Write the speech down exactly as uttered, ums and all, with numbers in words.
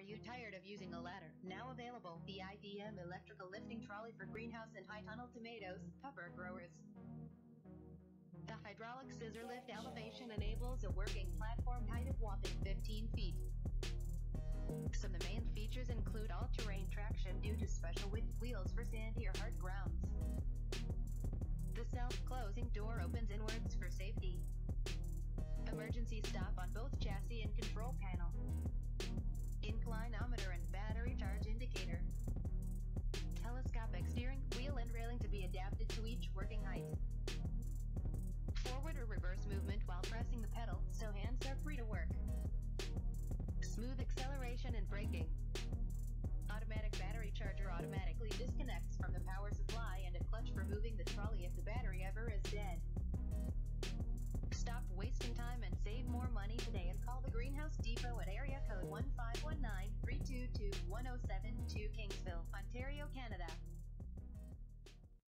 you tired of using a ladder? Now available, the I D M electrical lifting trolley for greenhouse and high tunnel tomatoes, cover growers. The hydraulic scissor lift elevation enables a working platform height of whopping fifteen feet. Some of the main features include all-terrain traction due to special width wheels for sandy or hard grounds. The self-closing door opens inwards for safety. Emergency stop on both chassis and control panel. Inclinometer and battery charge indicator. Telescopic steering wheel and railing to be adapted to each working height. Forward or reverse movement while pressing the pedal, so hands are free to work. Smooth acceleration and braking. Automatic battery charger automatically disconnects from the power supply, and a clutch for moving the trolley if the battery ever is dead. Stop wasting time and save more money today and call the Greenhouse Depot at area code one five one nine, three two two, one zero seven two, Kingsville, Ontario, Canada.